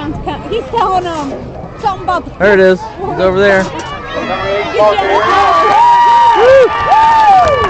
John's coming. He's telling them something about the... There it is. He's over there. Woo!